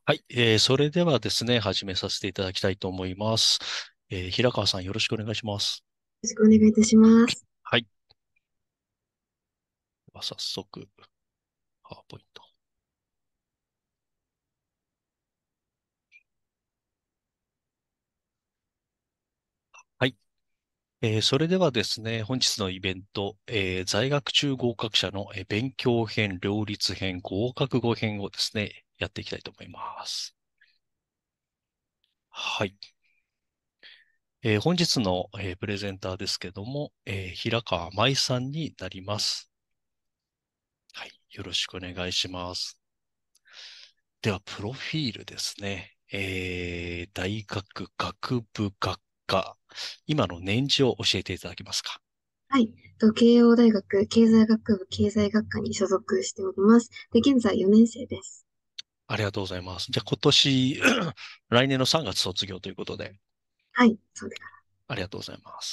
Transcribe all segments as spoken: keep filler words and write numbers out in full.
はい、えー、それではですね、始めさせていただきたいと思います。えー、平川さん、よろしくお願いします。 ろしくお願いいたします。 はい。では早速、パワーポイント。はい。えー、それではですね、本日のイベント、えー在学中合格者の、えー勉強編、両立編、合格後編をですね、やっていきたいと思います。はい。えー本日の、えープレゼンターですけども、えー平川舞さんになります。はい。よろしくお願いします。では、プロフィールですね。えー、大学学部学科。今の年次を教えていただけますか？ はい。と慶応大学経済学部経済学科に所属しております。で、現在よねん生です。 ありがとうございます。じゃあ、今年、来年のさんがつ卒業ということで、 はい。そうです。 ありがとうございます。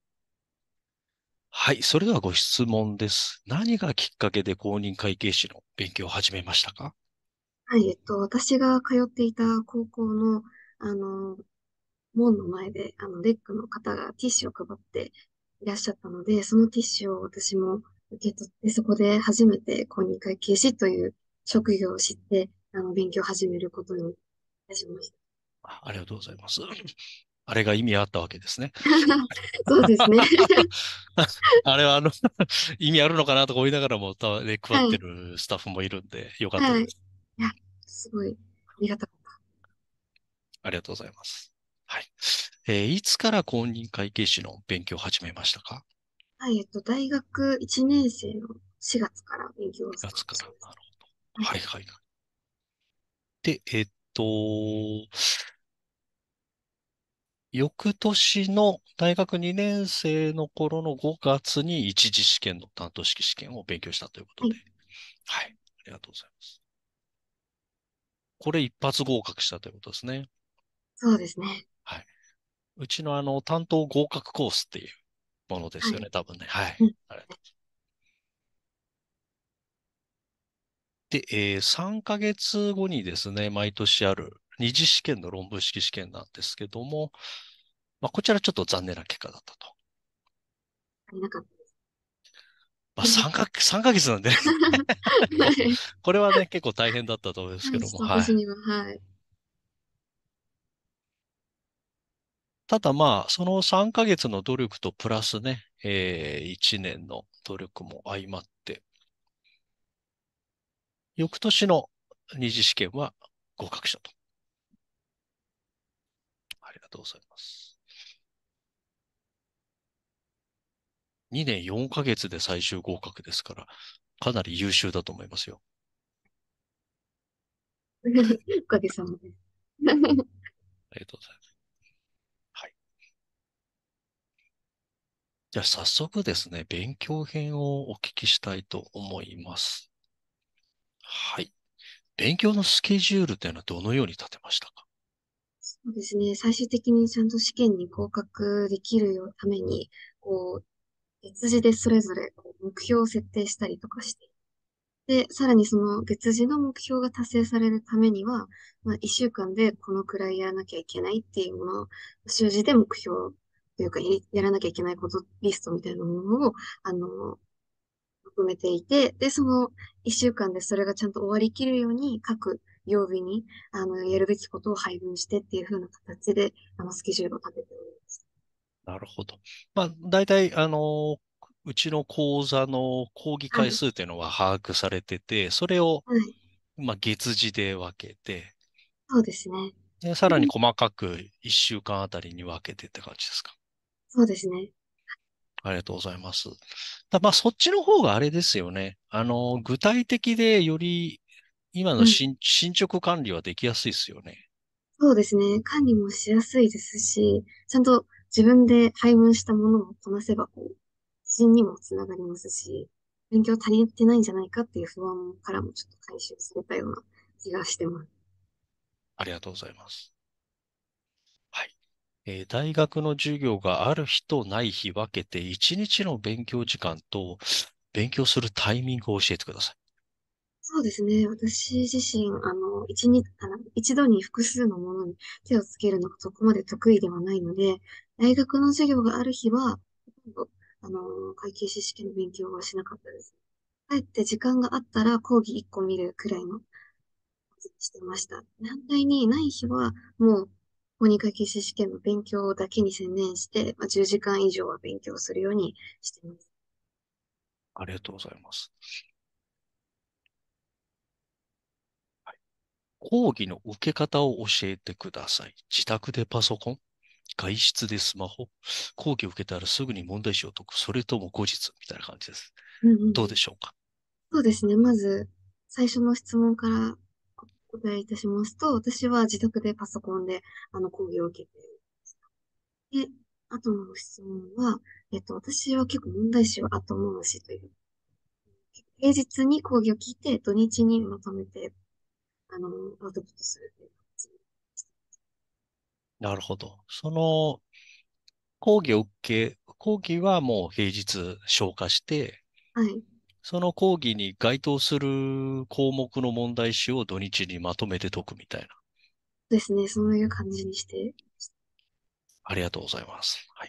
はい。それではご質問です。何がきっかけで公認会計士の勉強を始めましたか？ はい。えっと、私が通っていた高校の、あの、門の前で、あの、レックの方がティッシュを配っていらっしゃったので、そのティッシュを私も受け取って、そこで初めて公認会計士という職業を知って、あの、勉強を始めることにいたしました。 あありがとうございます。あれが意味あったわけですね。 そうですね。 あれはあの意味あるのかなとか思いながらも、たね、配ってはい。 るスタッフもいるんで、よかったはい。いです。 や、すごい、ありがたかった。 ありがとうございます。はい。えーいつから公認会計士の勉強を始めましたか？ はい、えっと、大学いちねん生のしがつから勉強を ?にスター月から。 トしましなるほど。 た。はい。 はいはいはい。で、えっと、翌年の大学にねん生の頃のごがつに一次試験の担当式試験を勉強したということで。 はい。 はい。ありがとうございます。これ一発合格したということですね。 そうですね。 はい。うちのあの、担当合格コースっていうものですよね、 はい。 多分ね。はい。 うん。 ありがとう。で、えーさんかげつごにですね、毎年ある二次試験の論文式試験なんですけども、まあ、こちらちょっと残念な結果だったと。 足りなかったです。 まあ、3か、さんかげつなんでね、 はい。 これはね、結構大変だったと思うんですはい、 けども、 ちょっはい。 と私には、はい。 ただまあ、そのさんかげつの努力とプラスね、えーいちねんの努力も相まって、翌年の二次試験は合格したと。ありがとうございます。にねんよんかげつで最終合格ですから、かなり優秀だと思いますよ。 おかげさまです。 ありがとうございます。はい。じゃあ早速ですね、勉強編をお聞きしたいと思います。はい。勉強のスケジュールというのはどのように立てましたか？ そうですね。最終的にちゃんと試験に合格できるようために、こう、別次でそれぞれこう目標を設定したりとかして、で、さらにその別次の目標が達成されるためには、まあ、一週間でこのくらいやらなきゃいけないっていうものを、習字で目標というか、やりやらなきゃいけないことリストみたいなものを、あの、まとめていて、で、その一週間でそれがちゃんと終わりきるように、各曜日に、あの、やるべきことを配分してっていう風な形で、あの、スケジュールを立てております。 なるほど。まあ、大体、あの、うちの講座の講義回はい。 数というのは把握されてて、それを、 はい。 まあ、月次で分けて、 そうですね。 で、さらに細かくいっしゅうかんあたりに分けてって感じですか？ そうですね。 ありがとうございます。だまあ、そっちの方があれですよね。あの、具体的でより今のうん。 進、進捗管理はできやすいですよね。 そうですね。管理もしやすいですし、ちゃんと自分で配分したものをこなせば、こう、自信にもつながりますし、勉強足りてないんじゃないかっていう不安からもちょっと回収されたような気がしてます。 ありがとうございます。はい。えー大学の授業がある日とない日分けて、いちにちの勉強時間と勉強するタイミングを教えてください。 そうですね。私自身、あの、一日、あの、一度に複数のものに手をつけるのがそこまで得意ではないので、大学の授業がある日は、ほとんど、あの、会計士試験の勉強はしなかったです。帰って時間があったら講義一個見るくらいのことにしてました。反対にない日は、もう、公認会計士試験の勉強だけに専念して、まあ、じゅうじかん以上は勉強するようにしてます。 ありがとうございます。はい、講義の受け方を教えてください。自宅でパソコン、外出でスマホ、講義を受けたらすぐに問題集を解く、それとも後日みたいな感じです。 うんうんどううん。 でしょうか？ そうですね。まず、最初の質問からお答えいたしますと、私は自宅でパソコンで、あの、講義を受けて、で、後の質問は、えっと、私は結構問題集は後回しという、平日に講義を聞いて、土日にまとめて、あの、アウトプットするという感じ。 なるほど。その講義を受け、講義はもう平日消化して、 はい。 その講義に該当する項目の問題集を土日にまとめて解くみたいな。 ですね。そういう感じにして。 ありがとうございます。はい。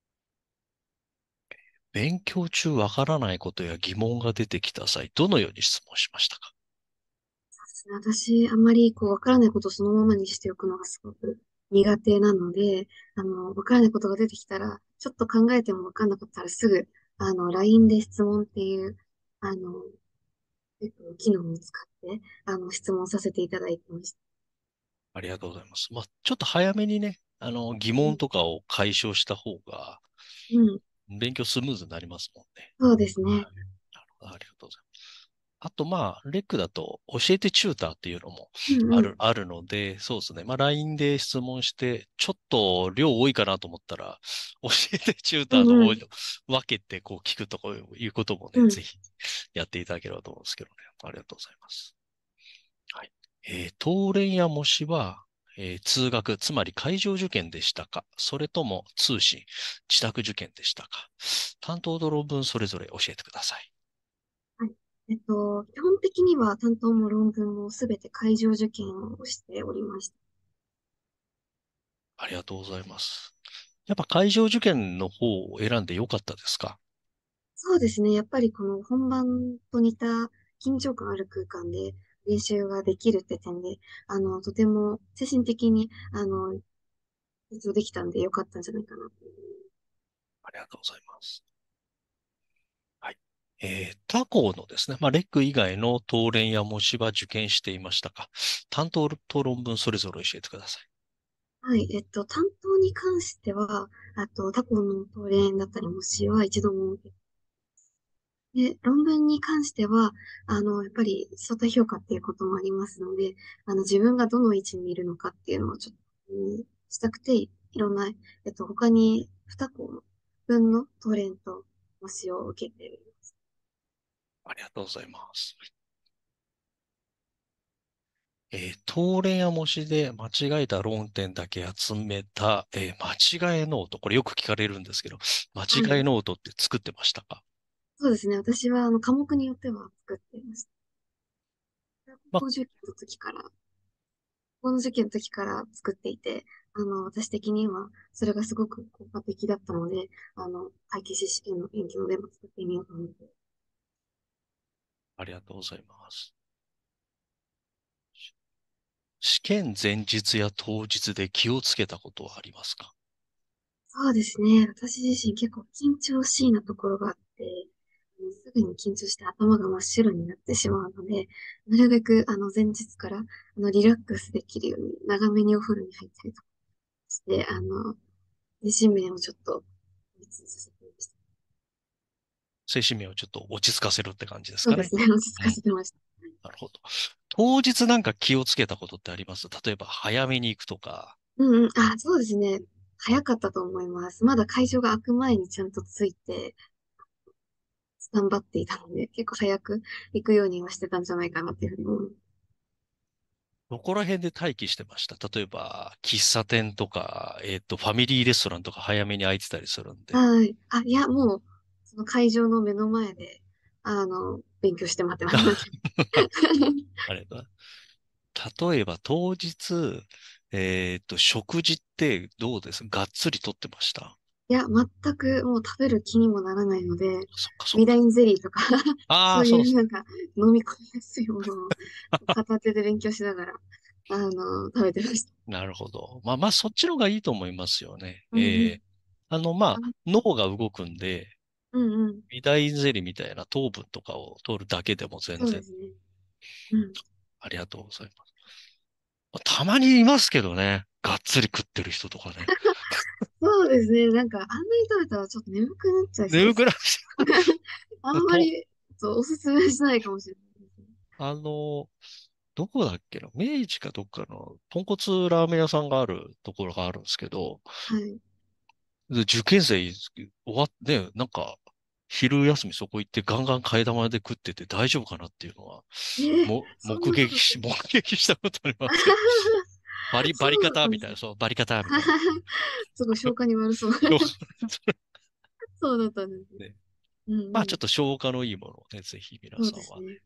勉強中わからないことや疑問が出てきた際、どのように質問しましたか？ 私、あんまりこう、わからないことをそのままにしておくのがすごく苦手なので、あの、わからないことが出てきたら、ちょっと考えてもわかんなかったらすぐ、あの、ライン で質問っていう、あの、えっと、機能を使って、あの、質問させていただいてました。 ありがとうございます。まあ、ちょっと早めにね、あの、疑うん。 問とかを解消した方が、 うん。 勉強スムーズになりますもんね。 そうですね。 はい。なるほど。ありがとうございます。あと、まあ、レックだと、教えてチューターっていうのもある、 うんうん。 あるので、そうですね。まあ、ライン で質問して、ちょっと量多いかなと思ったら、教えてチューターの方にうんうん。 分けて、こう、聞くとかいうこともね、 うん。 ぜひやっていただければと思うんですけどね。ありがとうございます。はい。えー、東電や模試は、えー通学、つまり会場受験でしたか、それとも通信、自宅受験でしたか？担当の論文それぞれ教えてください。 はい。えっと、基本的には担当も論文もすべて会場受験をしておりました。 ありがとうございます。やっぱ会場受験の方を選んでよかったですか？ そうですね。やっぱりこの本番と似た緊張感ある空間で練習ができるって点で、あの、とても精神的に、あの、成長できたんでよかったんじゃないかなという。 ありがとうございます。はい。えー他校のですね、まあ、レック以外の東連や模試は受験していましたか？担当と論文それぞれ教えてください。 はい。えっと、担当に関しては、あと、他校の東連だったり模試は一度も受けで、論文に関しては、あの、やっぱり相対評価っていうこともありますので、あの、自分がどの位置にいるのかっていうのをちょっと、うんしたくて、いろんな、えっと、他にに校分のトレンと模試を受けている。 ありがとうございます。えー、東連や模試で間違えた論点だけ集めた、えー間違えノート。これよく聞かれるんですけど、間違いはい。 ノートって作ってましたか？ そうですね。私は、あの、科目によっては作っていました。 まあ、 高校受験の時から、高校受験の時から作っていて、あの、私的には、それがすごく効果的だったので、あの、会計士試験の勉強でも作ってみようと思って。 ありがとうございます。試験前日や当日で気をつけたことはありますか？ そうですね。私自身結構緊張しいなところがあって、あのすぐに緊張して頭が真っ白になってしまうので、なるべくあの前日からあのリラックスできるように長めにお風呂に入ったりとかして、あの、精神面をちょっと落ち着させていました。 精神面をちょっと落ち着かせるって感じですかね。 そうですね。落ち着うん。 かせてました。 なるほど。当日なんか気をつけたことってあります？例えば早めに行くとか。 うんうん。あ、そうですね。早かったと思います。まだ会場が開く前にちゃんと着いて、スタンバっていたので、結構早く行くようにはしてたんじゃないかなっていうふうに思います。 どこら辺で待機してました？例えば、喫茶店とか、えっと、ファミリーレストランとか早めに空いてたりするんで。 はい。あ、いや、もう、その会場の目の前で、 あの、勉強して待ってます。 あれだ。例えば当日、えっと、食事ってどうですがっつりとってました？ いや、全くもう食べる気にもならないので、 そっかそっか。 ウィダインゼリーとかああ、 そうそうそう。 いうなんか飲み込みやすいものを片手で勉強しながら、あの、食べてました。 なるほど。まあまあ、そっちの方がいいと思いますよね。 うんうん。 ええあの、まあ、 あの脳が動くんで、 うんうん。 微大ゼリーみたいな糖分とかを取るだけでも全然。 そうですね。うん。 ありがとうございます。たまにいますけどね。がっつり食ってる人とかね。 そうですね。なんか、あんなに食べたらちょっと眠くなっちゃいそうです。 眠くなっあんちゃうと、 まり、そうおすすめしないかもしれないですね。 あの、どこだっけな、明治かどっかの豚骨ラーメン屋さんがあるところがあるんですけど、 はい。 で受験生終わって、ね、なんか、昼休みそこ行ってガンガン替え玉で食ってて大丈夫かなっていうのは、 えー、 も、 そん目撃し、 なことする。 目撃したことありますけど、バリ、バリそうだったんですね。 方みたいな、そう、バリ方みたいな。 すごい消化に悪そう。 そうそうだったんですね。 ね。 うんまあ、 うん。 ちょっと消化のいいものをね、ぜひ皆そうさんは。 ですね。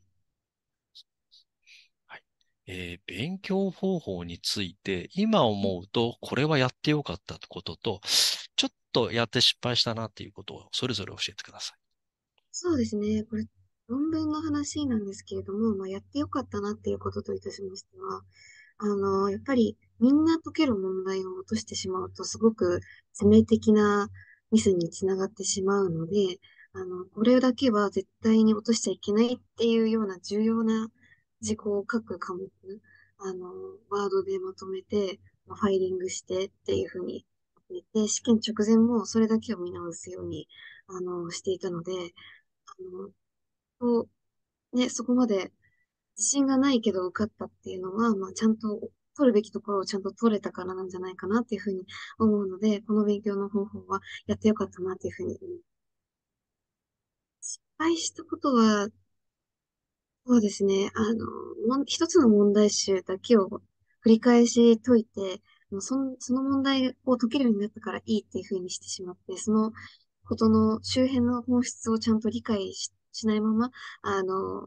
はい。えー勉強方法について、今うん思うと、これはやってよかったことと、ちょっとやって失敗したなっていうことを、それぞれ教えてください。 そうですね。これ、論文の話なんですけれども、まあ、やってよかったなっていうことといたしましては、あの、やっぱりみんな解ける問題を落としてしまうと、すごく致命的なミスにつながってしまうので、あの、これだけは絶対に落としちゃいけないっていうような重要な事項を書く科目、あの、ワードでまとめて、まあファイリングしてっていうふうに言って、試験直前もそれだけを見直すように、あの、していたので、あの、とね、そこまで自信がないけど受かったっていうのは、まあ、ちゃんと取るべきところをちゃんと取れたからなんじゃないかなっていうふうに思うので、この勉強の方法はやってよかったなっていうふうに思います。失敗したことは、そうですね、あの、もん一つの問題集だけを繰り返し解いて、もうその、その問題を解けるようになったからいいっていうふうにしてしまって、そのことの周辺の本質をちゃんと理解し、しないまま、あの、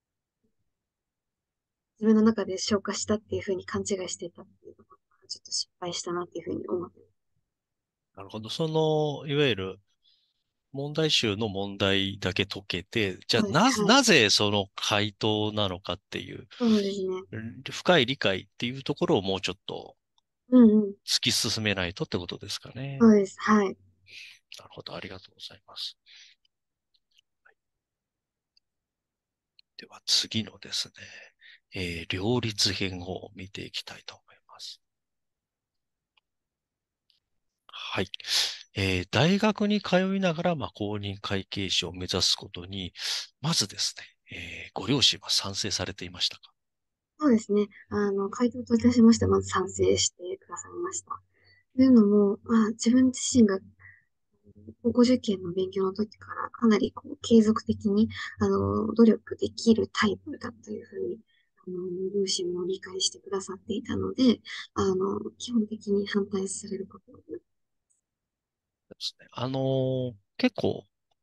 自分の中で消化したっていうふうに勘違いしてたっていうところがちょっと失敗したなっていうふうに思ってなるほど。その、いわゆる問題集の問題だけ解けて、じゃあます。 なぜ、 はい。 なぜその回答なのかっていう、 そうですね。 うん深い理解っていうところをもうちょっとうんうん。 突き進めないとってことですかね。 そうです。はい。 なるほど。ありがとうございます。では次のですね、えー両立編を見ていきたいと思います。はい。えー大学に通いながら、まあ、公認会計士を目指すことに、まずですね、えーご両親は賛成されていましたか？ そうですね。あの、回答といたしましては、まず賛成してくださいました。というのも、まあ、自分自身が高校受験の勉強の時からかなりこう継続的に、あの、努力できるタイプだというふうに、あの、両親も理解してくださっていたので、あの、基本的に反対されることはなく。 ですね。あのー結構、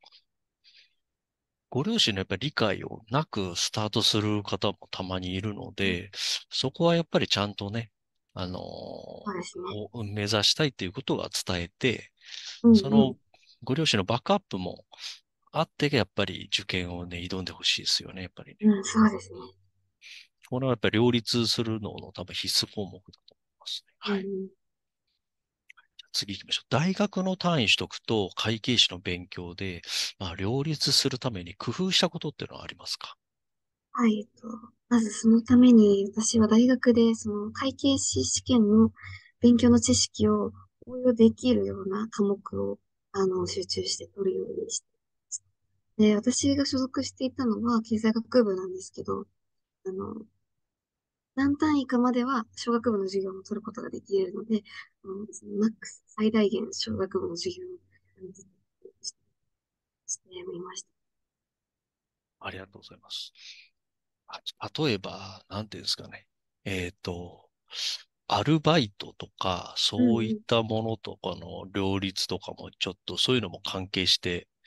ご両親のやっぱり理解をなくスタートする方もたまにいるので、そこはやっぱりちゃんとね、あのーそうですね。 を目指したいっていうことは伝えて、 うんそのうん。 ご両親のバックアップもあってやっぱり受験をね、挑んでほしいですよね、やっぱりね。 うん、そうですね。 これはやっぱり両立するのの多分必須項目だと思いますね。はい。 うんうん。 次行きましょう。大学の単位取得と会計士の勉強で、まあ、両立するために工夫したことっていうのはありますか？ はい、えっと、まずそのために私は大学でその会計士試験の勉強の知識を応用できるような科目をあの集中して取るようにしていました。で、私が所属していたのは経済学部なんですけど、あの、何単位かまでは小学部の授業も取ることができるので、あのそのマックス最大限小学部の授業をあのしてみました。 ありがとうございます。あ例えば、なんていうんですかね。えっと、アルバイトとか、そういっうんうん。 たものとかの両立とかもちょっとそういうのも関係して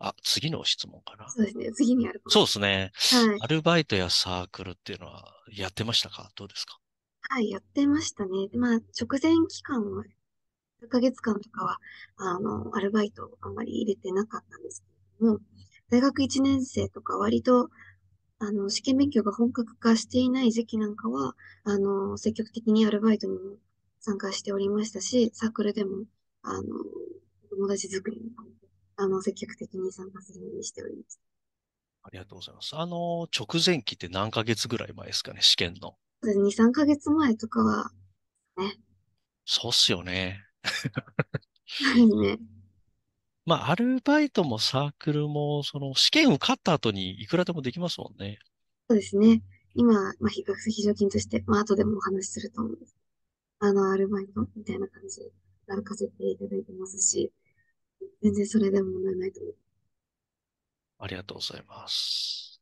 あ、次の質問かな。 そうですね。次にあるかもそうしですね。 れない。はい。 アルバイトやサークルっていうのはやってましたか？どうですか？ はい、やってましたね。で、まあ、直前期間は、数ヶ月間とかは、あの、アルバイトをあんまり入れてなかったんですけれども、大学いちねん生とか割と、あの、試験勉強が本格化していない時期なんかは、あの、積極的にアルバイトにも参加しておりましたし、サークルでも、あの、友達作りにも、あの、積極的に参加するようにしておりました。 ありがとうございます。あの、直前期って何ヶ月ぐらい前ですかね、試験の。 に、さんかげつまえとかは、ね、 そうっすよね。 はいね。 まあ、アルバイトもサークルも、その試験受かった後にいくらでもできますもんね。 そうですね。今、まあ、非学費非常勤として、まあ、後でもお話しすると思うんです。あの、アルバイトみたいな感じで働かせていただいてますし、全然それでも問題ないと思います。 ありがとうございます。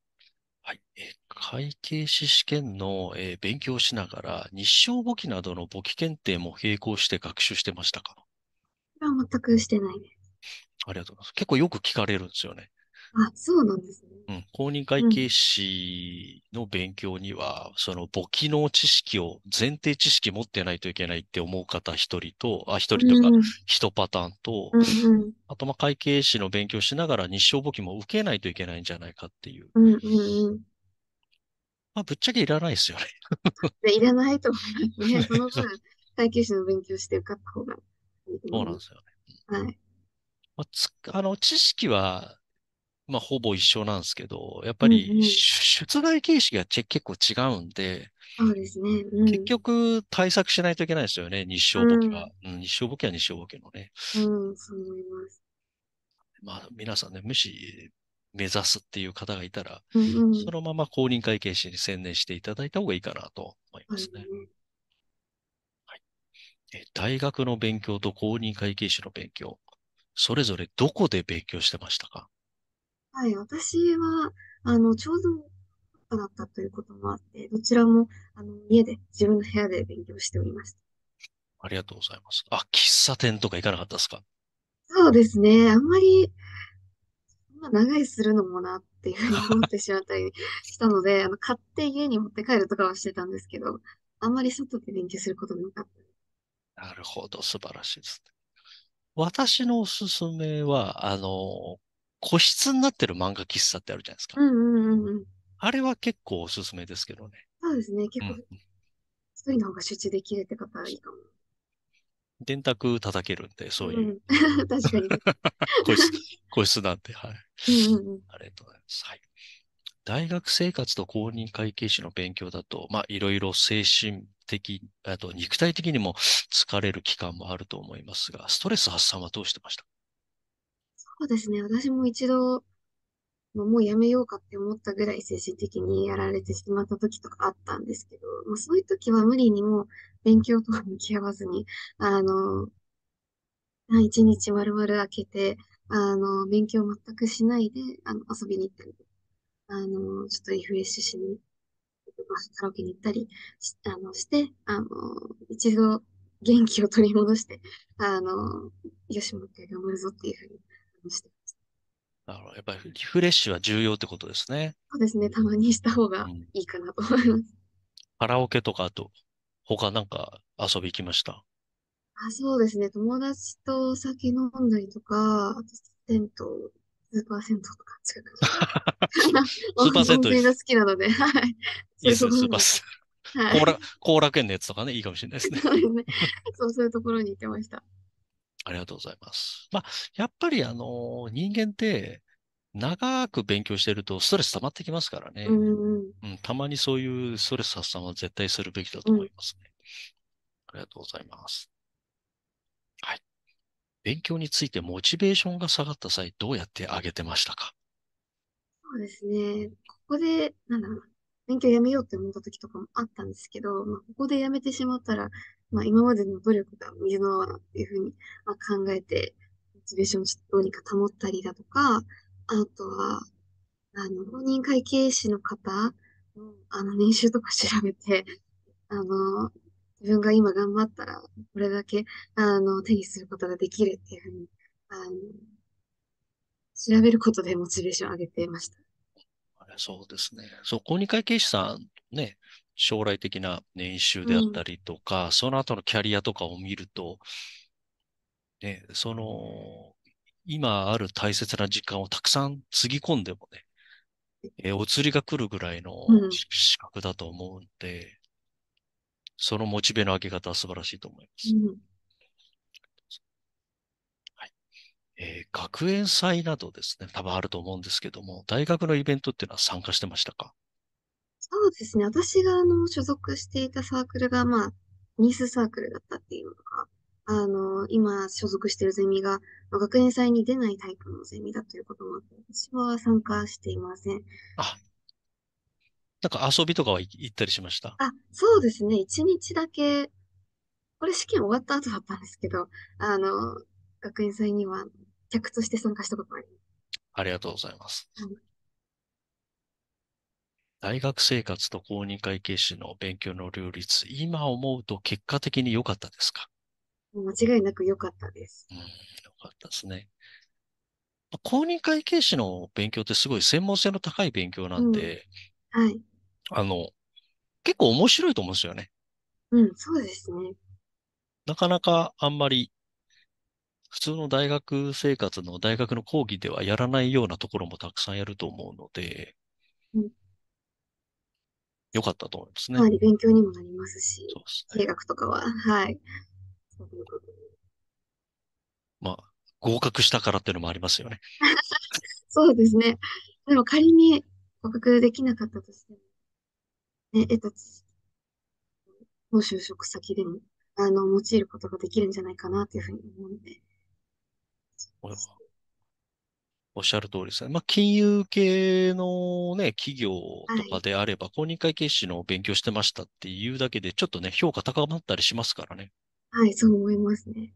はい。えー会計士試験の、えー勉強をしながら、日商簿記などの簿記検定も並行して学習してましたか？ これは全くしてないです。 ありがとうございます。結構よく聞かれるんですよね。 あ、そうなんですね。 うん。公認会計うん。 士の勉強には、その簿記の知識を、前提知識持ってないといけないって思う方一人と、あ、一う人というか、 ん。 一パターンと、 うん。うん。 あと、まあ、会計士の勉強しながら日商簿記も受けないといけないんじゃないかっていう。 うん。うん。 まあ、ぶっちゃけいらないですよね。 で、いらないと思いますね。その分、会計士の勉強して受かった方がいいと思います。 そうなんですよね。 はい。 まあ、つ、あの、知識は、まあ、ほぼ一緒なんですけど、やっぱうん。 り、 うん。 出出題形式がち結構違うんで、 そうですね。う結ん。 局対策しないといけないですよね。日う商簿記は。 ん。 うん、日商簿記は日商簿記のね。 うん。そう思います。 まあ、皆さんね、もし目指すっていう方がいたら、 うん。うん。 そのまま公認会計士に専念していただいた方がいいかなと思いそうでますね。 すね。 はい。え大学の勉強と公認会計士の勉強、それぞれどこで勉強してましたか？ はい。私は、あの、ちょうどだったということもあって、どちらも、あの、家で、自分の部屋で勉強しておりました。 ありがとうございます。あ、喫茶店とか行かなかったですか？ そうですね。あんまり、そんな長居するのもなっていうふうに思ってしまったりしたので、あの、買って家に持って帰るとかはしてたんですけど、あんまり外で勉強することなかったです。 なるほど、素晴らしいですね。私のおすすめは、あの、個室になってる漫画喫茶ってあるじゃないですか。 うんうんうんうん。 あれは結構おすすめですけどね。 そうですね。結構、 うん。 一人の方が集中できるって方はいいかも。 電卓叩けるんで、そういう。 うん。確かに。 個室、個室なんで、はい。 うんうんうん。 ありがとうございます。はい。大学生活と公認会計士の勉強だと、まあ、いろいろ精神的、あと肉体的にも疲れる期間もあると思いますが、ストレス発散はどうしてました？ そうですね。私も一度、まあもうやめようかって思ったぐらい精神的にやられてしまった時とかあったんですけど、まあ、そういう時は無理にも勉強と向き合わずに、あの、あ一日丸々空けて、あの、勉強全くしないで、あの、遊びに行ったり、あの、ちょっとリフレッシュしに、カラオケに行ったりし、あの、して、あの、一度元気を取り戻して、あの、よし、もう一回頑張るぞっていうふうにあのしてます。 なるほど。やっぱりリフレッシュは重要ってことですね。 そうですね、たまにした方がうん。 いいかなと思います。 カラオケとか、あと、他なんか遊び行きました？ あ、そうですね。友達とお酒飲んだりとか、あと銭湯、スーパー銭湯とか近くに。 スーパー銭湯、 温泉が好きなので、はい。そういういいですね、 ところに、 スーパー銭湯。 はい。 後楽、後楽園のやつとかね、いいかもしれないですね。 そうですね。そう、そういうところに行ってました。 ありがとうございます。まあ、やっぱりあの、人間って、長く勉強してるとストレス溜まってきますからうね。 ん、うん、 うん、たまにそういうストレス発散は絶対するべきだとうん。 思いますね。ありがとうございます。はい。勉強についてモチベーションが下がった際、どうやって上げてましたか？ そうですね。ここで、なんだろうな。勉強やめようって思った時とかもあったんですけど、まあ、ここでやめてしまったら、まあ、今までの努力が水の泡だっていうふうに、まあ、考えて、モチベーションをちょっとどうにか保ったりだとか、あとは、あの、公認会計士の方の、あの、年収とか調べて、あの、自分が今頑張ったら、これだけ、あの、手にすることができるっていうふうに、あの、 調べることでモチベーション上げてました。 あれそうですね。そう、公認会計士さん、ね、将来的な年収うん。 であったりとか、その後のキャリアとかを見ると、ね、その、今ある大切な時間をたくさんつぎ込んでもね、えーお釣りが来るぐらいのうん。 し資格だと思うんで、そのモチベの上げ方は素晴らしいと思います。 うん。 はい。えー学園祭などですね、多分あると思うんですけども、大学のイベントっていうのは参加してましたか？ そうですね。私があの所属していたサークルが、まあ、ニースサークルだったっていうのが、あの、今所属しているゼミが、まあ学園祭に出ないタイプのゼミだということもあって、私は参加していません。 あ、なんか遊びとかは行行ったりしました？ あ、そうですね。一日だけ、これ試験終わった後だったんですけど、あの、学園祭には客として参加したことがありまありがとうございます。 す。はい。 大学生活と公認会計士の勉強の両立、今思うと結果的に良かったですか？ もう間違いなく良かったです。 うん、良かったですね。公認会計士の勉強ってすごい専門性の高い勉強なうん。 んで、 はい。 あの、結構面白いと思うんですよね。 うん、そうですね。 なかなかあんまり普通の大学生活の大学の講義ではやらないようなところもたくさんやると思うので、 うん、 良かったと思いますね。 かなり勉強にもなりますし、 そうですね。 経学とかは、はい。そういう部分まあ、合格したからっていうのもありますよね。 そうですね。でも仮に合格できなかったとしても、ね、得た知識の就職先でも、あの、用いることができるんじゃないかなというふうに思うので。 おっしゃる通りですね。まあ、金融系のね、企業とかはい。 であれば、公認会計士の勉強してましたっていうだけで、ちょっとね、評価高まったりしますからね。 はい、そう思いますね。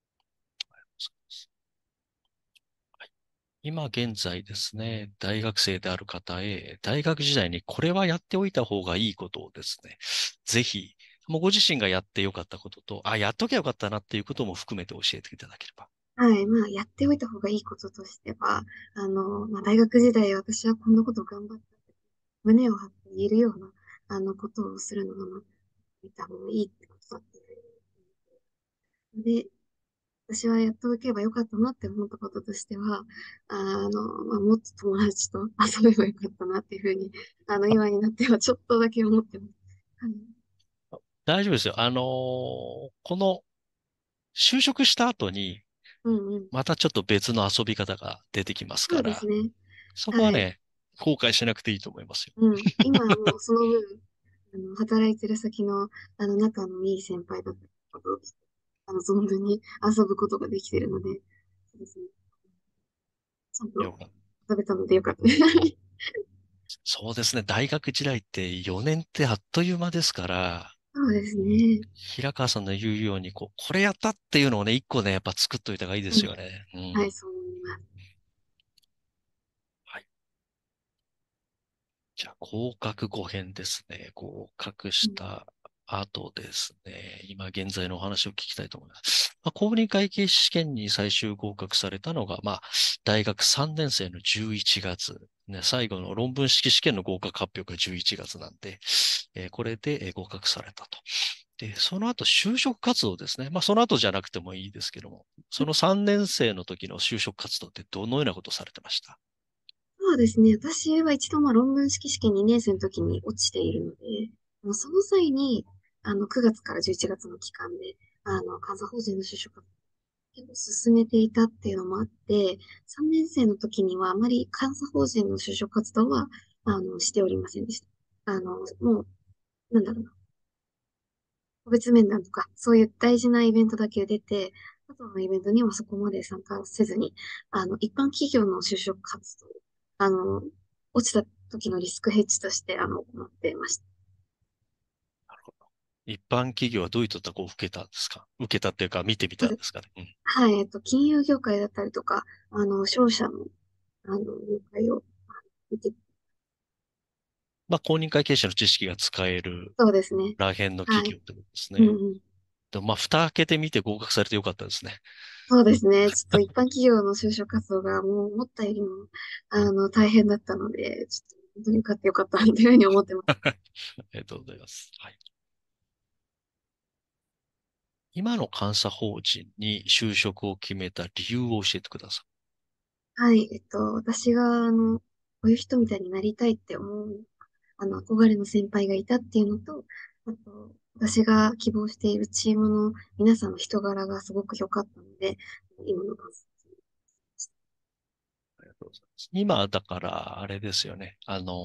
はい。今現在ですね、大学生である方へ、大学時代にこれはやっておいた方がいいことをですね、ぜひ、もうご自身がやってよかったことと、あ、やっときゃよかったなっていうことも含めて教えていただければ。 はい。まあ、やっておいた方がいいこととしては、あの、まあ、大学時代私はこんなことを頑張ったって胸を張って言えるような、あの、ことをするのが、まあ、見た方がいいってことだっていうふうに。で、私はやっておけばよかったなって思ったこととしては、あの、まあ、もっと友達と遊べばよかったなっていうふうに、あの、今になってはちょっとだけ思ってます。はい。 大丈夫ですよ。あのーこの就職した後に、 うんうん。 またちょっと別の遊び方が出てきますそうから、 ですね。はい。 そこはね、後悔しなくていいと思いますよ。 うん。今はもうその分、あの、働いてる先の、あの、仲のいい先輩だったりとかと、あの、存分に遊ぶことができているので、そうですね。ちゃんとよかった。 遊べたのでよかったです。 そうですね。大学時代ってよねんってあっという間ですから、 そうですね。 平川さんの言うように、こう、これやったっていうのをね、一個ね、やっぱ作っといた方がいいでうん。 すよね。うはい、 ん。 そう思います。 はい。じゃあ、合格後編ですね。合格うん。 した後ですね。今現在のお話を聞きたいと思います。まあ、公認会計士試験に最終合格されたのが、まあ、大学さんねん生のじゅういちがつ。ね、最後の論文式試験の合格発表がじゅういちがつなんで、えーこれでえー合格されたと。で、その後就職活動ですね。まあ、その後じゃなくてもいいですけども、そのさんねん生の時の就職活動ってどのようなことをされてました？ そうですね。私は一度まあ論文式試験にねん生の時に落ちているので、もうその際に、あの、くがつからじゅういちがつの期間で、あの、監査法人の就職活動を結構進めていたっていうのもあって、さんねん生の時にはあまり監査法人の就職活動は、あの、しておりませんでした。あの、もう、なんだろうな。個別面談とか、そういう大事なイベントだけ出て、あとのイベントにはそこまで参加せずに、あの、一般企業の就職活動、あの、落ちた時のリスクヘッジとして、あの、行っていました。 なるほど。一般企業はどういったとこを受けたんですか？受けたっていうか見てみまず、 たんですかね。うん。 はい、えっと、金融業界だったりとか、あの、商社の、あの、業界を見て、 まあ、公認会計士の知識が使えるそうですね。 らへんのはい。 企業ってことですね。 うんうん。 でもまあ、蓋開けてみて合格されてよかったですね。 そうですね。ちょっと一般企業の就職活動がもう思ったよりも、あの、大変だったので、ちょっと本当によかったよかったというふうに思ってます。 ありがとうございます。はい。今の監査法人に就職を決めた理由を教えてくださはい。えっと、私が、あの、こういう人みたいになりたいって思う、あの、憧れの先輩がいたっていうのと、あと、私が希望しているチームの皆さんの人柄がすごく良かったので、今の感想です。 い。ありがとうございます。今、だから、あれですよね。あの、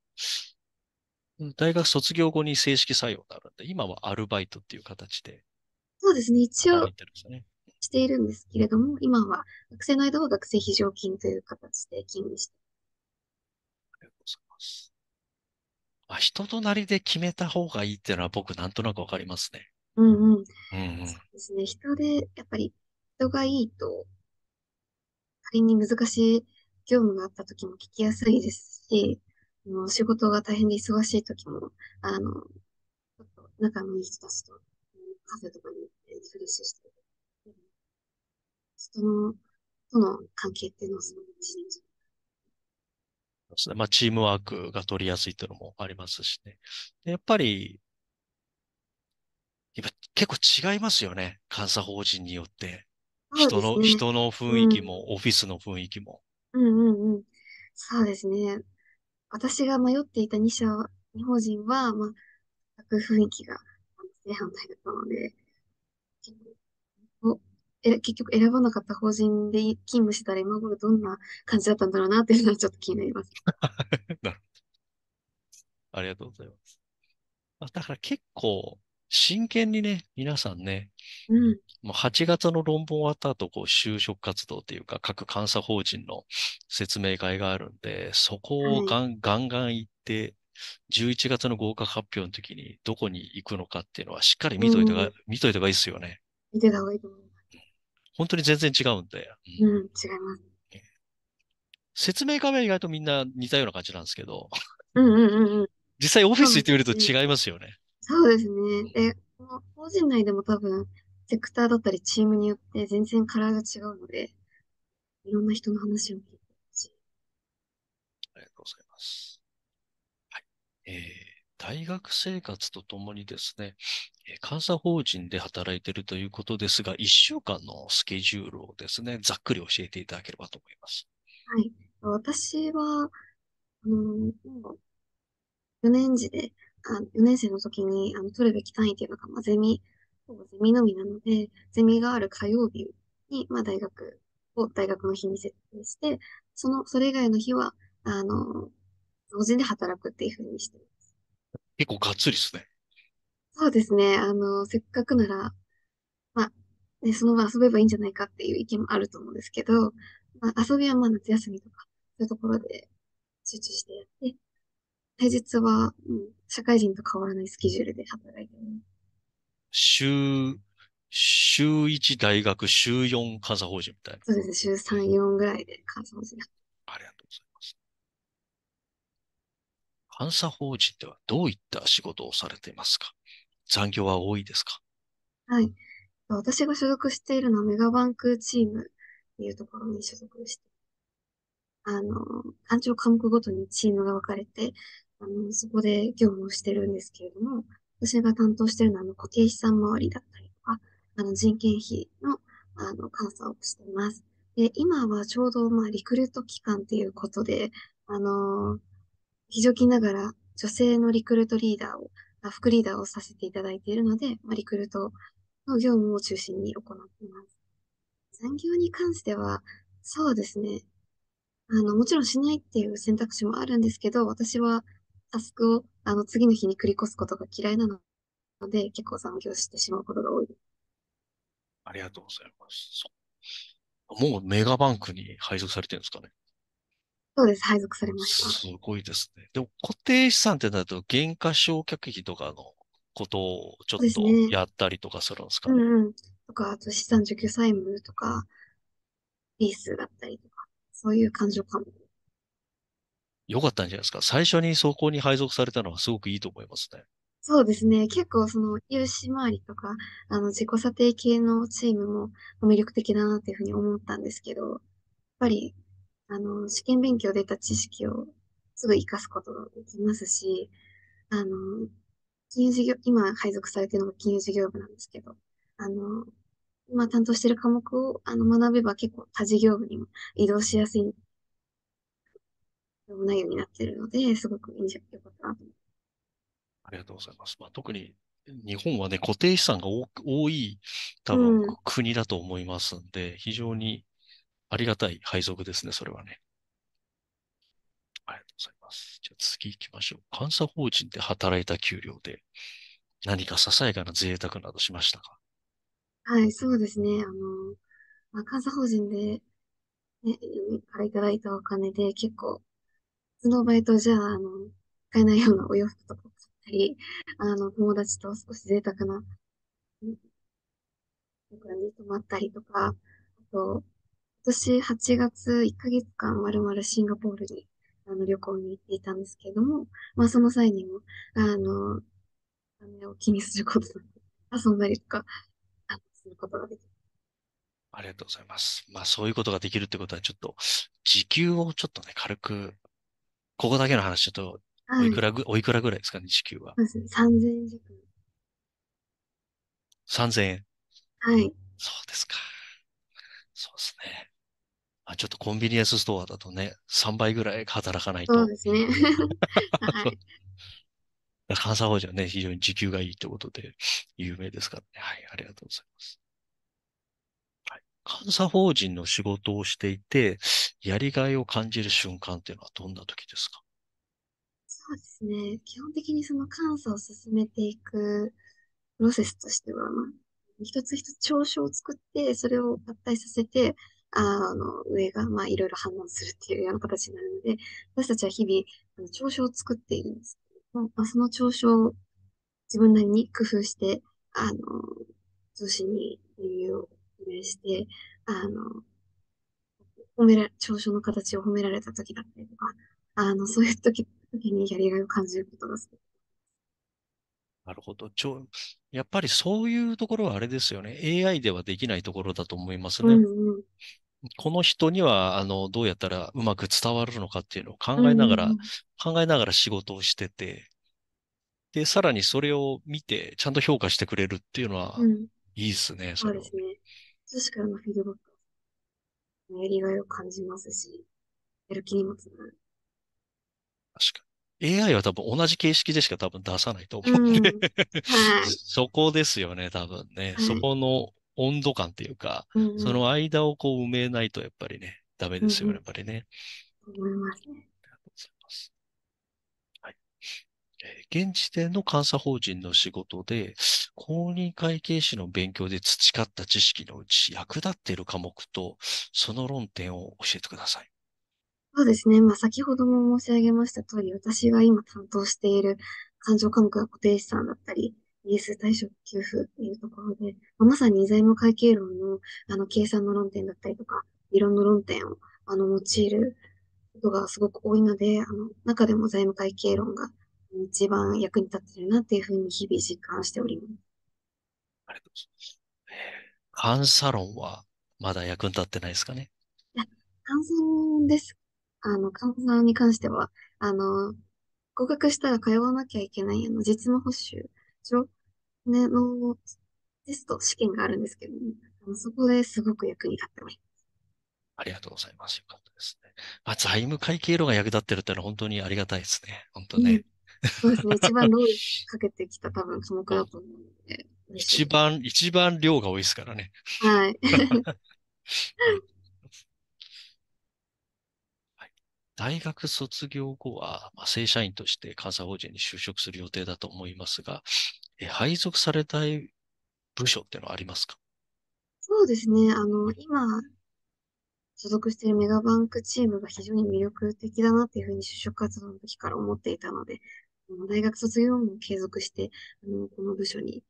大学卒業後に正式採用になるんで、今はアルバイトっていう形でそうですね。一働応いてるんですよね。 しているんですけれども、今は学生の間は学生非常勤という形で勤務して。 ありがとうございます。あ、人となりで決めた方がいいっていうのは僕なんとなくわかりますね。 うんうん。 うんうん。 そうですね。人で、やっぱり人がいいと、仮に難しい業務があった時も聞きやすいですし、あの仕事が大変で忙しい時も、あの、ちょっと仲のいい人たちと、うんカフェとかに行ってリフレッシュして、うん人の、との関係っていうのはすごく大事なんじゃそうですね。まあ、チームワークが取りやすいっていうのもありますしね。でやっぱり、やっぱ結構違いますよね。監査法人によって。 ない。そう人の、 ですね。 人の雰囲うん。 気も、オフィスの雰囲気も。 うんうんうん。そうですね。私が迷っていたに社、日本人は、まあ、全く雰囲気があの正反対だったので、結構、おえ、結局選ばなかった法人で勤務してたら今頃どんな感じだったんだろうなっていうのはちょっと気になります。 なるありがとうございます。まあだから結構、真剣にね、皆さんね、 うん。 もうはちがつの論文終わった後、こう、就職活動っていうか、各監査法人の説明会があるんで、そこをはい。 ガンガンガン行って、じゅういちがつの合格発表の時にどこに行くのかっていうのはしっかりう見といたが、 ん。 見といた方がいいですよね。 見てた方がいいと思います。 本当に全然違うんで。うん、 うん、違います。 説明会は意外とみんな似たような感じなんですけど、 うんうんうんうん。 実際オフィそうス行ってみるとね。 違いますよね。 そうですね。で、この法人内でも多分、セクターだったりチームによって全然カラーが違うので、いろんな人の話を聞いてほしい。 ありがとうございます。はい。えー大学生活とともにですね、えー監査法人で働いているということですが、いっしゅうかんのスケジュールをですね、ざっくり教えていただければと思います。 はい。私は、あの、もうよねん次で、あ、よねん生の時に、あの、取るべき単位っていうのが、まあ、ゼミ、ほぼゼミのみなので、ゼミがある火曜日に、まあ、大学を大学の日に設定して、その、それ以外の日は、あの、法人で働くっていうふうにしてます。 結構がっつりですね。 そうですね。あの、せっかくなら、まあ、ね、そのまま遊べばいいんじゃないかっていう意見もあると思うんですけど、まあ、遊びはまあ夏休みとか、そういうところで集中してやって、平日は、うん、社会人と変わらないスケジュールで働いてます。 週、週いち大学、週よん監査法人みたいな。 そうですね。週さん、よんぐらいで換算します。 ありがとうございます。監査法人ではどういった仕事をされていますか？残業は多いですか？ はい。私が所属しているのはメガバンクチームっていうところに所属して、あの、単調科目ごとにチームが分かれて、あの、そこで業務をしてるんですけれども、私が担当しているのは、あの、固定資産回りだったりとか、あの、人件費の、あの、監査をしています。で、今はちょうど、まあ、リクルート期間っていうことで、あの、非常勤ながら女性のリクルートリーダーを、あ副リーダーをさせていただいているので、まあ、リクルートの業務を中心に行っています。残業に関しては、そうですね。あの、もちろんしないっていう選択肢もあるんですけど、私はタスクをあの次の日に繰り越すことが嫌いなので、結構残業してしまうことが多いです。 ありがとうございます。そうもうメガバンクに配属されてるんですかね。 そうです。配属されました。 すごいですね。でも固定資産ってなると、減価償却費とかのことをちょっそうですね。 とやったりとかするんですかね。 うんうん。とか、あと資産除去債務とか、リースだったりとか、そういう感情かも。 よかったんじゃないですか。最初にそこに配属されたのはすごくいいと思いますね。 そうですね。結構その融資回りとか、あの自己査定系のチームも魅力的だなっていうふうに思ったんですけど、やっぱり、あの、試験勉強で得た知識をすぐ活かすことができますし、あの、金融事業、今配属されているのが金融事業部なんですけど、あの、今担当している科目をあの学べば結構他事業部にも移動しやすい内容になっているので、すごくいいんじゃ、よかったなと思いありがとうございます。まあ、特に日本はね、固定資産が多く多い多ます。 分うん。 国だと思いますんで、非常にありがたい配属ですね、それはね。ありがとうございます。じゃあ次行きましょう。監査法人で働いた給料で何かささやかな贅沢などしましたか？ はい、そうですね。あの、まあ、監査法人で、ね、からいただいたお金で結構、普通のバイトじゃ、あの、買えないようなお洋服とか買ったり、あの、友達と少し贅沢な、うんところに泊まったりとか、あと、今年はちがついっかげつかんまるまるシンガポールにあの旅行に行っていたんですけれども、まあその際にも、あの、お金を気にすることなく遊んだりとか、あのすることができる。 ありがとうございます。まあそういうことができるってことはちょっと時給をちょっとね、軽く、ここだけの話ちょっとおはい。 いくらぐ、おいくらぐらいですかね、時給は。 そうですね。さんぜんえん弱。 さんぜんえん。 はい。 そうですか。そうですね。まあ、ちょっとコンビニエンスストアだとね、さんばいぐらい働かないと。 そうですね。はい。 監査法人はね、非常に時給がいいってことで有名ですからね。はい、ありがとうございます。はい。監査法人の仕事をしていて、やりがいを感じる瞬間っていうのはどんな時ですか？ そうですね。基本的にその監査を進めていくプロセスとしては、まあ、一つ一つ調書を作って、それを合体させて、ああの、上が、まあ、いろいろ反応するっていうような形になるので、私たちは日々、あの調書を作っているんですけども、まあ、その調書を自分なりに工夫して、あの、上司にレビューをお願いして、あの、褒められ、調書の形を褒められた時だったりとか、あの、そういう時、時にやりがいを感じることがすごく。 なるほど。ちょ、やっぱりそういうところはあれですよね。エーアイ ではできないところだと思いますね。 うんうん。 この人には、あの、どうやったらうまく伝わるのかっていうのをうん考えながら、 うん考えながら仕事をしてて、で、さらにそれを見て、ちゃんと評価してくれるっていうのは、 うん。うん。 いいですね、それはね。 そうですね。上司からのフィードバックのやりがいを感じますし、やる気にもつながる。 確かに。エーアイ は多分同じ形式でしか多分出さないと思うんでうん。はい。 そこですよね、多分ね。そはい。 この温度感っていうか、 うんうん。 その間をこう埋めないとやっぱりね、ダメですよね、やうんうん。 っぱりね。 思いますね。 ありがとうございます。はい。えー現時点の監査法人の仕事で、公認会計士の勉強で培った知識のうち役立っている科目と、その論点を教えてください。 そうですね。まあ、先ほども申し上げました通り、私が今担当している勘定科目が固定資産だったり、イーエス対称給付っていうところで、まあ、まさに財務会計論の、あの、計算の論点だったりとか、理論の論点を、あの、用いることがすごく多いので、あの、中でも財務会計論が一番役に立っているなっていうふうに日々実感しております。 ありがとうございます。監査論はまだ役に立ってないですかね。 いや、換算です。あの、換算に関しては、あの、合格したら通わなきゃいけない、あの、実務補習所、ね、のテスト、試験があるんですけども、あのそこですごく役に立ってます。 ありがとうございます。よかったですね。まあ、財務会計路が役立ってるってのは本当にありがたいですね。本当うん。 ね。 そうですね。一番労力かけてきた多分科目もうだと思うので、嬉しいです。 一番、一番量が多いですからね。 はい。 ありがとうございます。はい。大学卒業後は、まあ、正社員として監査法人に就職する予定だと思いますが、え、配属されたい部署っていうのはありますか？ そうですね。あの、今、所属しているメガバンクチームが非常に魅力的だなっていうふうに就職活動の時から思っていたので、あの大学卒業後も継続して、あの、この部署に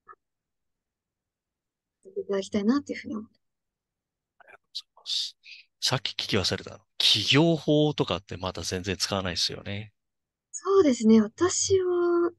やっていただきたいなっていうふうに思って。 ありがとうございます。さっき聞き忘れたの。企業法とかってまだ全然使わないですよね。 そうですね。私は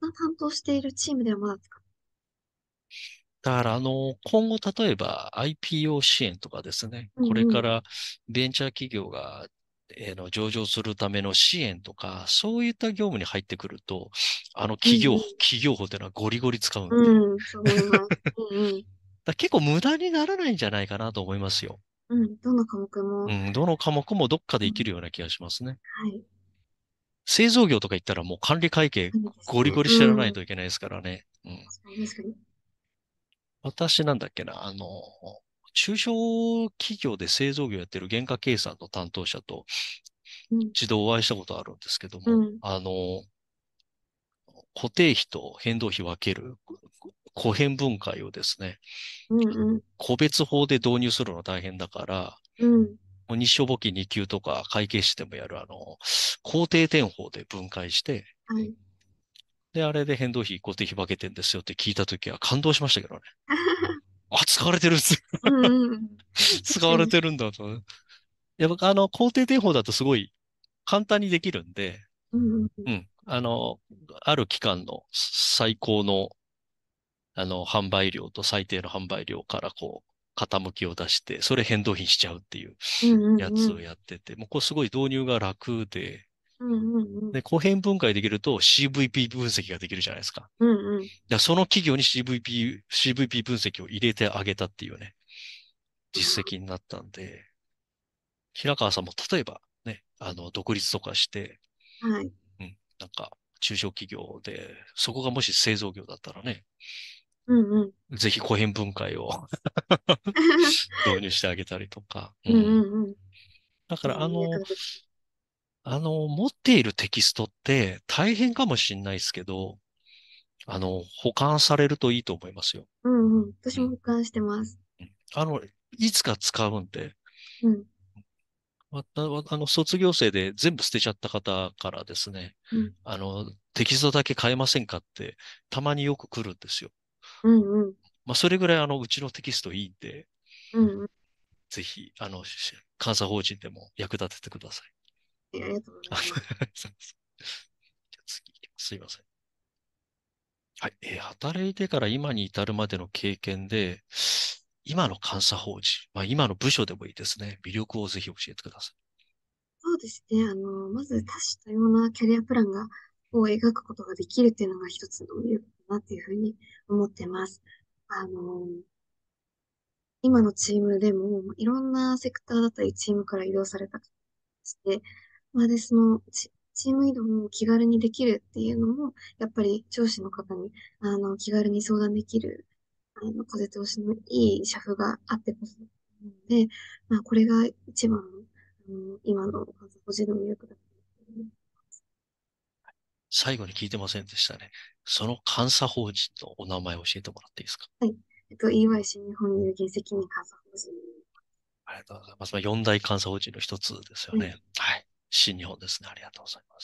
担当しているチームではまだ使っだから、あの、今後、例えば アイピーオー 支援とかですね、これうんうん。 からベンチャー企業が、えーの上場するための支援とか、そういった業務に入ってくると、あの企業、 うん企業法っていうのはゴリゴリ使うんで、 うん。うん、そう思います。うんうん。 だ結構無駄にならないんじゃないかなと思いますよ。 うん。どの科目も、 うん、どの科目もどっかでうん、 生きるような気がしますね。 はい。 製造業とか言ったらもう管理会計いいですね。 ゴリゴリ知らないうん。 といけないですからね。うん。 確かに確かに。 私なんだっけな、あの、中小企業で製造業やってる原価計算の担当者とうん。 一度お会いしたことあるんですけども、 うん。 あの、固定費と変動費分ける小変分解をですね、 うんうん。 個別法で導入するの大変だから、 うん。 もう日照簿記に級とか会計士でもやるあの、工程転法で分解して、 はい。 で、あれで変動費、固定費分けてんですよって聞いたときは感動しましたけどね。あ、使われてるんです。 うんうんうん。確かに。 使われてるんだと。やっぱ、あの、工程転法だとすごい簡単にできるんで、 うんうんうん。 うん。あの、ある期間の最高の、あの、販売量と最低の販売量からこう、傾きを出して、それ変動費にしちゃうっていううんうんうん。 やつをやってて、もうこれすごい導入が楽で、 うんうんうん。 で、後編分解できると シーブイピー 分析ができるじゃないですか。 うんうん。 だその企業に シーブイピー、シーブイピー 分析を入れてあげたっていうね、実績になったんで、平川さんも例えばね、あの、独立とかして、 はい。 うん、なんか、中小企業で、そこがもし製造業だったらね、 うんうん。 ぜひ古変分解を導入してあげたりとか、ううんうん。 んうん。 だから、あうん、役の、 立つ。 あの、持っているテキストって大変かもしれないですけど、あの、保管されるといいと思いますよ。 うんうん。私うん。 も俯瞰してます。 うんあの、いつか使うんで、 うん。 わたわあの、卒業生で全部捨てちゃった方からですね、 うん。 あの、テキストだけ変えませんかって、たまによく来るんですよ。 うんうん。 まあ、それぐらいあの、うちのテキストいいんで、 うんうん。 ぜひ、あの、し監査法人でも役立ててください。 ありがとうございます。 じゃあ次、すいません。はい。えー働いてから今に至るまでの経験で、今の監査法人、まあ、今の部署でもいいですね。魅力をぜひ教えてくださそうですね。あの、まず多種多様なキャリアプランが、を描くことができるっていうのが一つの魅力だなっていうふうに思ってます。あの、今のチームでも、いろんなセクターだったりチームから移動された方して、まあで、そのチ、チーム移動を気軽にできるっていうのも、やっぱり上司の方に、あの、気軽に相談できる、あの、風通しのいい社風があってこそなので、まあ、これが一番の、あの、今の監査個人の魅力だと思います。 い。最後に聞いてませんでしたね。その監査法人のお名前を教えてもらっていいですか？ はい。えっと、イーワイ 新日本有限責任監査法人。 ありがとうございます。まあ、四大監査法人の一つですよはい。 ね。はい。新日本ですね。ありがとうございます。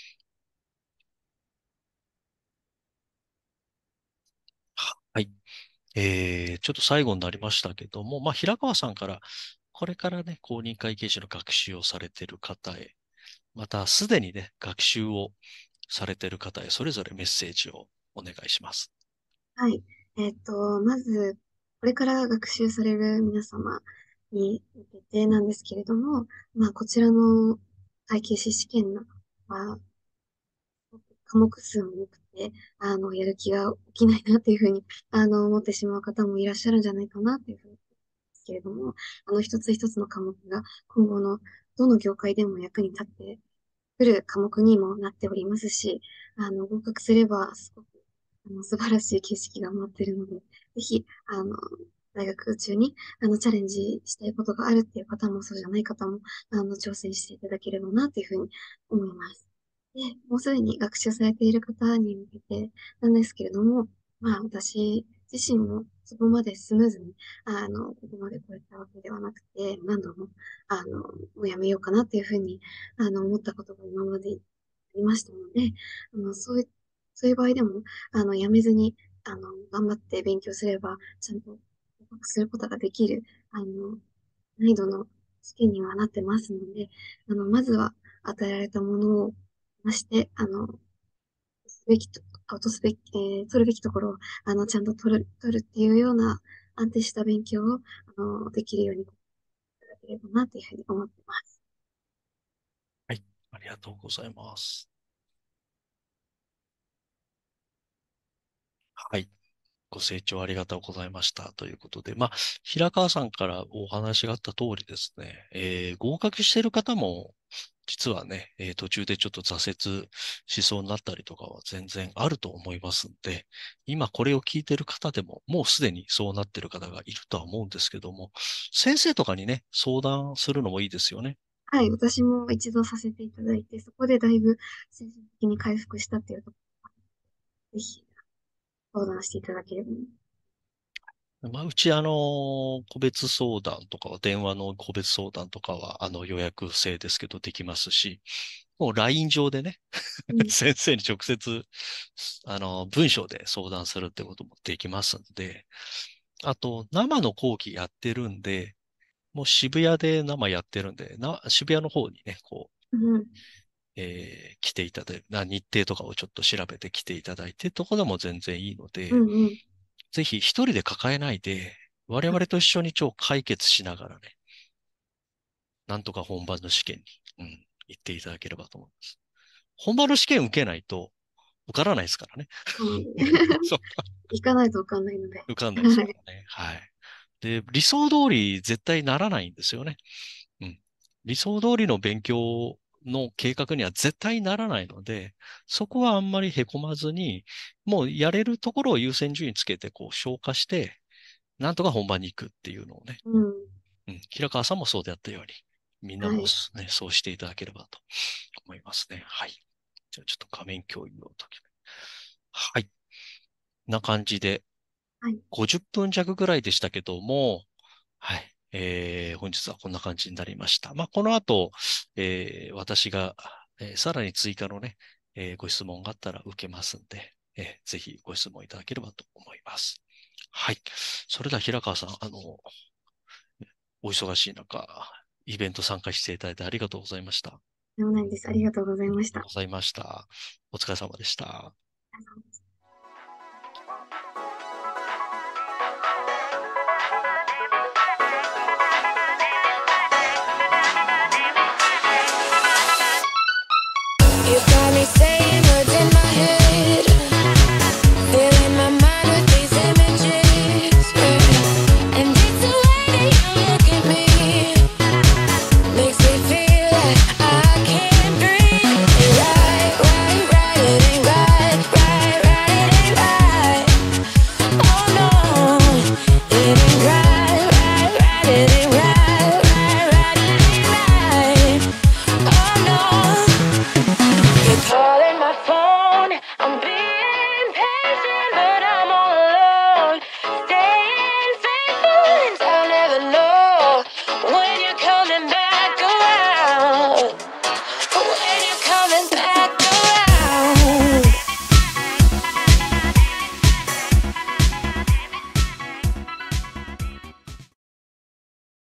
はい。えー、ちょっと最後になりましたけども、まあ、平川さんから、これからね、公認会計士の学習をされている方へ、またすでにね、学習をされている方へ、それぞれメッセージをお願いします。 はい。えっと、まず、これから学習される皆様に向けてなんですけれども、まあ、こちらの会計士試験のは、科目数も多くて、あの、やる気が起きないなっていうふうに、あの、思ってしまう方もいらっしゃるんじゃないかなっていうふうに思うんですけれども、あの、一つ一つの科目が今後のどの業界でも役に立ってくる科目にもなっておりますし、あの、合格すれば、すごく、あの、素晴らしい景色が待っているので、ぜひ、あの、大学中に、あの、チャレンジしたいことがあるっていう方も、そうじゃない方も、あの、挑戦していただければな、というふうに思います。で、もうすでに学習されている方に向けてなんですけれども、まあ、私自身もそこまでスムーズに、あの、ここまでこうやったわけではなくて、何度も、あの、もうやめようかなっていうふうにあの、思ったことが今までありましたので、あの、そういう、そういう場合でも、あの、やめずに、あの、頑張って勉強すれば、ちゃんと合格することができる、あの、難易度の試験にはなってますので、あの、まずは与えられたものをまして、あの、 べきと、落とすべき、えー取るべきところを、あの、ちゃんと取る、取るっていうような安定した勉強を、あの、できるようにいただければな、というふうに思ってます。 はい。ありがとうございます。はい。ご清聴ありがとうございました。ということで、まあ、平川さんからお話があった通りですね、えー合格している方も、実はね、えー途中でちょっと挫折しそうになったりとかは全然あると思いますんで、今これを聞いている方でも、もうすでにそうなっている方がいるとは思うんですけども、先生とかにね、相談するのもいいですよね。 はい、私も一度させていただいて、そこでだいぶ精神的に回復したっていうところ、ぜひ相談していただければ。 まあ、うち、あの、個別相談とかは、電話の個別相談とかは、あの、予約制ですけど、できますし、もう ライン 上でね、 うん、 先生に直接、あの、文章で相談するってこともできますんで、あと、生の講義やってるんで、もう渋谷で生やってるんで、な、渋谷の方にね、こう、 うん、 えー来ていただいな、日程とかをちょっと調べて来ていただいて、とこでも全然いいので、 うん、うん。 ぜひ一人で抱えないで、我々と一緒に超解決しながらね、なんとか本番の試験に、うん、行っていただければと思います。本番の試験受けないと受からないですからね。 そうなんで。 そう、 行かないとわかんないので。 受かんないですはい。 からね。はい。で、理想通り絶対ならないんですよね。うん。理想通りの勉強の計画には絶対ならないので、そこはあんまり凹まずに、もうやれるところを優先順位つけて、こう消化して、なんとか本番に行くっていうのをね、 うん。 うん、平川さんもそうであったように、みんなもはい。 ね、そうしていただければと思いますね。はい。じゃあちょっと画面共有を解きはい。こんな感じで、 はい。 ごじゅっぷん弱ぐらいでしたけども、はい。えー、本日はこんな感じになりました。まあ、この後、えー、私が、えーさらに追加のね、えーご質問があったら受けますんで、えーぜひご質問いただければと思います。はい。それでは平川さん、あの、お忙しい中、イベント参加していただいてありがとうございました。あでもないです。ありがとうございました。 りがとうございました。お疲れ様でした。